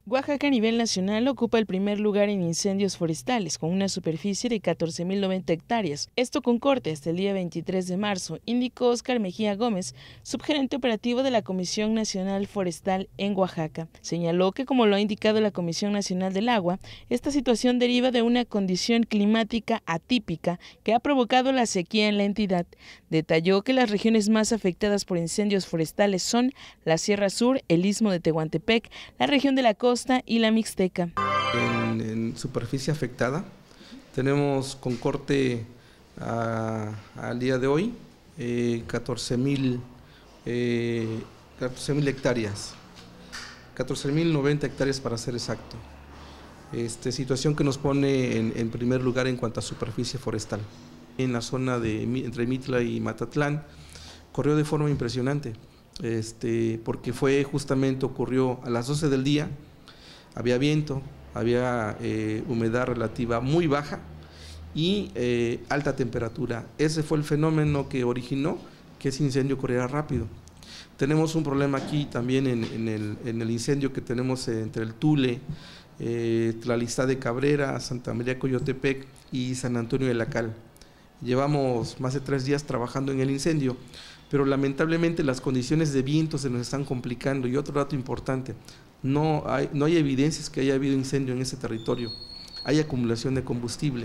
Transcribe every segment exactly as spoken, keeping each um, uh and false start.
Oaxaca a nivel nacional ocupa el primer lugar en incendios forestales, con una superficie de catorce mil noventa hectáreas. Esto con corte hasta el día veintitrés de marzo, indicó Óscar Mejía Gómez, subgerente operativo de la Comisión Nacional Forestal en Oaxaca. Señaló que, como lo ha indicado la Comisión Nacional del Agua, esta situación deriva de una condición climática atípica que ha provocado la sequía en la entidad. Detalló que las regiones más afectadas por incendios forestales son la Sierra Sur, el Istmo de Tehuantepec, la región de la costa y la Mixteca. En, en superficie afectada tenemos con corte a, al día de hoy eh, catorce mil eh, hectáreas, catorce mil noventa hectáreas para ser exacto. Este, situación que nos pone en, en primer lugar en cuanto a superficie forestal. En la zona de entre Mitla y Matatlán corrió de forma impresionante, este, porque fue justamente ocurrió a las doce del día. Había viento, había eh, humedad relativa muy baja y eh, alta temperatura. Ese fue el fenómeno que originó que ese incendio corriera rápido. Tenemos un problema aquí también en, en, el, en el incendio que tenemos entre el Tule, eh, Tlalistá de Cabrera, Santa María Coyotepec y San Antonio de la Cal. Llevamos más de tres días trabajando en el incendio, pero lamentablemente las condiciones de viento se nos están complicando. Y otro dato importante, no hay, no hay evidencias que haya habido incendio en ese territorio, hay acumulación de combustible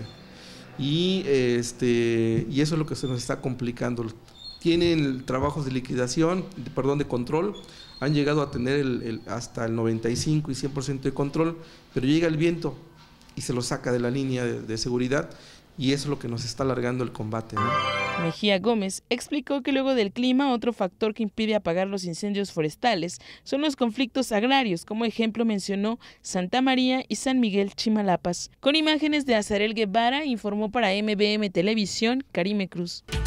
y, este, y eso es lo que se nos está complicando. Tienen trabajos de liquidación, de, perdón, de control, han llegado a tener el, el, hasta el noventa y cinco y cien por ciento de control, pero llega el viento y se lo saca de la línea de, de seguridad. Y eso es lo que nos está alargando el combate, ¿no? Mejía Gómez explicó que luego del clima, otro factor que impide apagar los incendios forestales son los conflictos agrarios. Como ejemplo mencionó Santa María y San Miguel Chimalapas. Con imágenes de Azarel Guevara, informó para M B M Televisión, Karime Cruz.